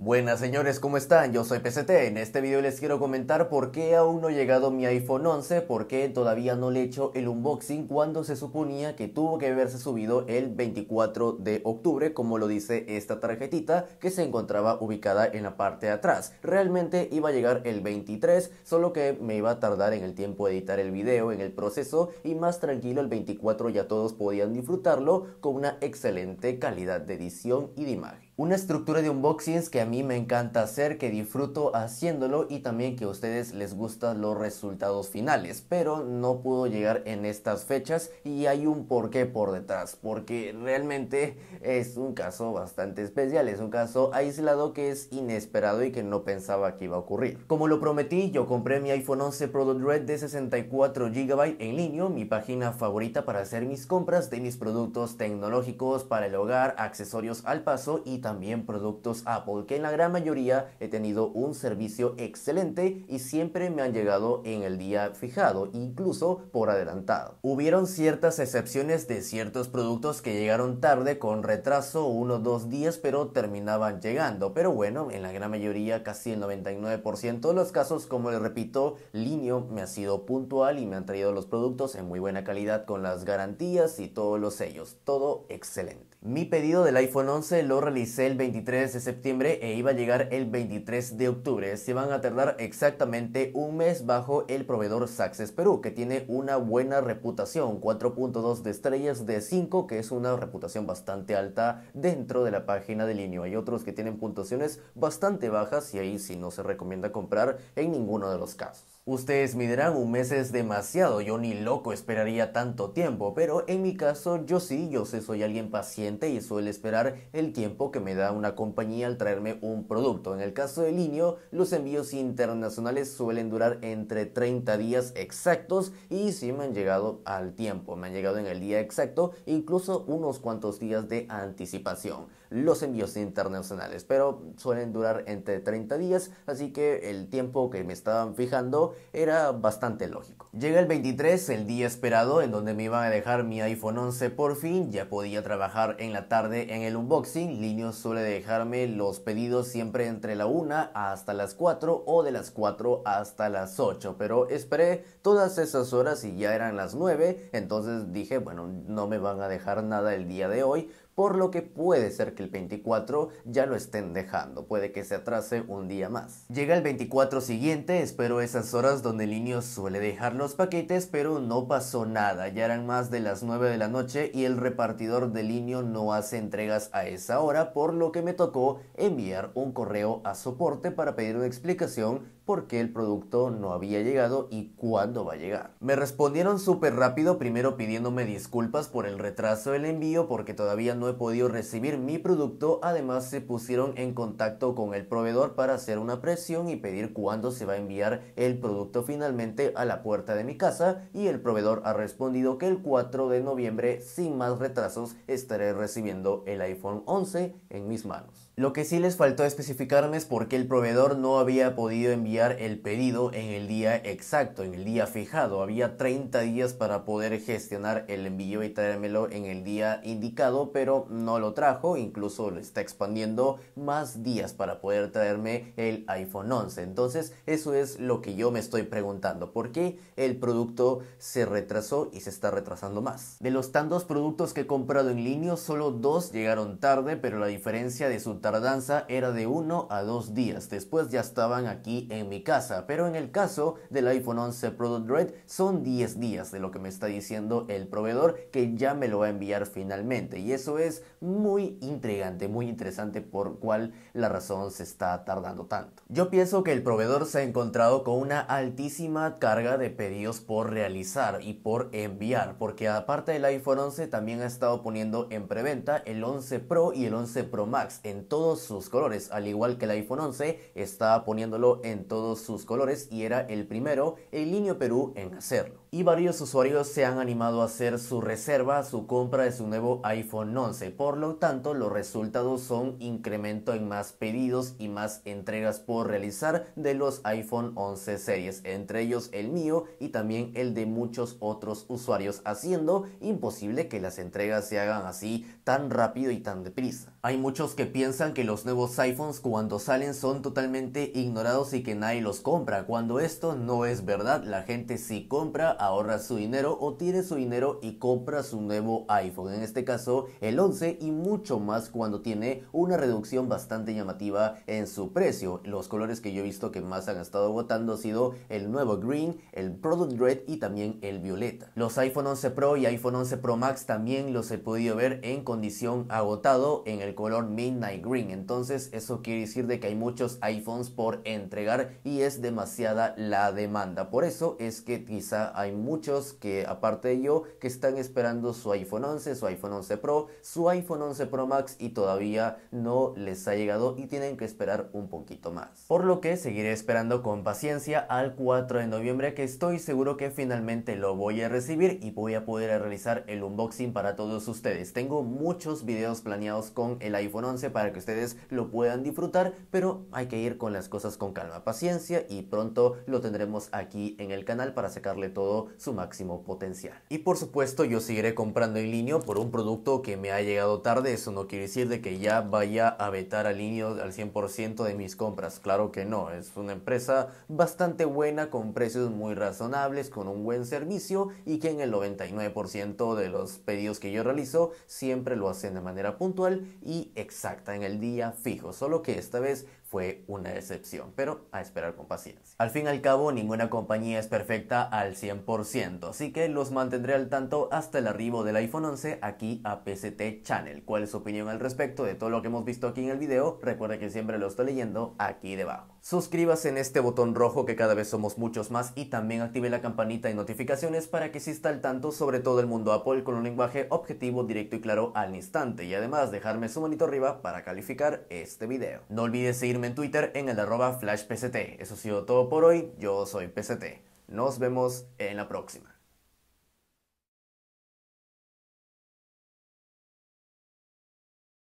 Buenas señores, ¿cómo están? Yo soy PCT. En este video les quiero comentar por qué aún no ha llegado mi iPhone 11, por qué todavía no le he hecho el unboxing cuando se suponía que tuvo que haberse subido el 24 de octubre, como lo dice esta tarjetita que se encontraba ubicada en la parte de atrás. Realmente iba a llegar el 23, solo que me iba a tardar en el tiempo de editar el video, en el proceso, y más tranquilo el 24 ya todos podían disfrutarlo con una excelente calidad de edición y de imagen. Una estructura de unboxings que a mí me encanta hacer, que disfruto haciéndolo y también que a ustedes les gustan los resultados finales, pero no pudo llegar en estas fechas y hay un porqué por detrás, porque realmente es un caso bastante especial, es un caso aislado que es inesperado y que no pensaba que iba a ocurrir. Como lo prometí, yo compré mi iPhone 11 Product Red de 64 GB en línea, mi página favorita para hacer mis compras de mis productos tecnológicos para el hogar, accesorios al paso y también productos Apple, que en la gran mayoría he tenido un servicio excelente y siempre me han llegado en el día fijado, incluso por adelantado. Hubieron ciertas excepciones de ciertos productos que llegaron tarde con retraso, 1 o 2 días, pero terminaban llegando. Pero bueno, en la gran mayoría, casi el 99% de los casos, como les repito, Linio me ha sido puntual y me han traído los productos en muy buena calidad con las garantías y todos los sellos. Todo excelente. Mi pedido del iPhone 11 lo realicé el 23 de septiembre e iba a llegar el 23 de octubre. Se van a tardar exactamente un mes bajo el proveedor Success Perú, que tiene una buena reputación, 4.2 de estrellas de 5, que es una reputación bastante alta dentro de la página de Linio. Hay otros que tienen puntuaciones bastante bajas y ahí sí no se recomienda comprar en ninguno de los casos. Ustedes me dirán, un mes es demasiado, yo ni loco esperaría tanto tiempo, pero en mi caso yo soy alguien paciente y suele esperar el tiempo que me da una compañía al traerme un producto. En el caso de Linio, los envíos internacionales suelen durar entre 30 días exactos y sí me han llegado al tiempo, me han llegado en el día exacto, incluso unos cuantos días de anticipación los envíos internacionales, pero suelen durar entre 30 días, así que el tiempo que me estaban fijando era bastante lógico. Llega el 23, el día esperado, en donde me iban a dejar mi iPhone 11 por fin. Ya podía trabajar en la tarde en el unboxing. Linio suele dejarme los pedidos siempre entre la 1 hasta las 4 o de las 4 hasta las 8, pero esperé todas esas horas y ya eran las 9, entonces dije, bueno, no me van a dejar nada el día de hoy, por lo que puede ser que el 24 ya lo estén dejando, puede que se atrase un día más. Llega el 24 siguiente, espero esas horas donde Linio suele dejar los paquetes, pero no pasó nada, ya eran más de las 9 de la noche y el repartidor de Linio no hace entregas a esa hora, por lo que me tocó enviar un correo a soporte para pedir una explicación por qué el producto no había llegado y cuándo va a llegar. Me respondieron súper rápido, primero pidiéndome disculpas por el retraso del envío porque todavía no he podido recibir mi producto. Además se pusieron en contacto con el proveedor para hacer una presión y pedir cuándo se va a enviar el producto finalmente a la puerta de mi casa, y el proveedor ha respondido que el 4 de noviembre sin más retrasos estaré recibiendo el iPhone 11 en mis manos. Lo que sí les faltó especificarme es por qué el proveedor no había podido enviar el pedido en el día exacto, en el día fijado. Había 30 días para poder gestionar el envío y traérmelo en el día indicado, pero no lo trajo, incluso lo está expandiendo más días para poder traerme el iPhone 11. Entonces eso es lo que yo me estoy preguntando, ¿por qué el producto se retrasó y se está retrasando más? De los tantos productos que he comprado en línea, solo 2 llegaron tarde, pero la diferencia de su tardanza era de 1 a 2 días, después ya estaban aquí en mi casa. Pero en el caso del iPhone 11 Product Red son 10 días de lo que me está diciendo el proveedor, que ya me lo va a enviar finalmente, y eso es muy intrigante, muy interesante por cuál la razón se está tardando tanto. Yo pienso que el proveedor se ha encontrado con una altísima carga de pedidos por realizar y por enviar, porque aparte del iPhone 11 también ha estado poniendo en preventa el 11 Pro y el 11 Pro Max en todos sus colores, al igual que el iPhone 11 está poniéndolo en todos sus colores y era el primero en Linio Perú en hacerlo. Y varios usuarios se han animado a hacer su reserva, su compra de su nuevo iPhone 11. Por lo tanto, los resultados son incremento en más pedidos y más entregas por realizar de los iPhone 11 series, entre ellos el mío y también el de muchos otros usuarios, haciendo imposible que las entregas se hagan así tan rápido y tan deprisa. Hay muchos que piensan que los nuevos iPhones cuando salen son totalmente ignorados y que nadie los compra, cuando esto no es verdad. La gente sí compra, ahorra su dinero o tiene su dinero y compra su nuevo iPhone, en este caso el 11, y mucho más cuando tiene una reducción bastante llamativa en su precio. Los colores que yo he visto que más han estado agotando ha sido el nuevo Green, el Product Red y también el Violeta. Los iPhone 11 Pro y iPhone 11 Pro Max también los he podido ver en condición agotado en el color Midnight Green, entonces eso quiere decir de que hay muchos iPhones por entregar y es demasiada la demanda. Por eso es que quizá hay muchos que, aparte de yo, que están esperando su iPhone 11, su iPhone 11 Pro, su iPhone 11 Pro Max y todavía no les ha llegado y tienen que esperar un poquito más. Por lo que seguiré esperando con paciencia al 4 de noviembre, que estoy seguro que finalmente lo voy a recibir y voy a poder realizar el unboxing para todos ustedes. Tengo muchos videos planeados con el iPhone 11 para que ustedes lo puedan disfrutar, pero hay que ir con las cosas con calma, paciencia, y pronto lo tendremos aquí en el canal para sacarle todo su máximo potencial. Y por supuesto yo seguiré comprando en Linio por un producto que me ha llegado tarde. Eso no quiere decir de que ya vaya a vetar a Linio al 100% de mis compras, claro que no. Es una empresa bastante buena, con precios muy razonables, con un buen servicio, y que en el 99% de los pedidos que yo realizo siempre lo hacen de manera puntual y exacta, en el día fijo, solo que esta vez fue una excepción, pero a esperar con paciencia. Al fin y al cabo, ninguna compañía es perfecta al 100%, así que los mantendré al tanto hasta el arribo del iPhone 11 aquí a PCT Channel. ¿Cuál es su opinión al respecto de todo lo que hemos visto aquí en el video? Recuerda que siempre lo estoy leyendo aquí debajo. Suscríbase en este botón rojo, que cada vez somos muchos más, y también active la campanita de notificaciones para que se esté al tanto sobre todo el mundo Apple con un lenguaje objetivo, directo y claro al instante, y además dejarme su manito arriba para calificar este video. No olvides seguirme en Twitter en el @flashpct. Eso ha sido todo por hoy. Yo soy PCT. Nos vemos en la próxima.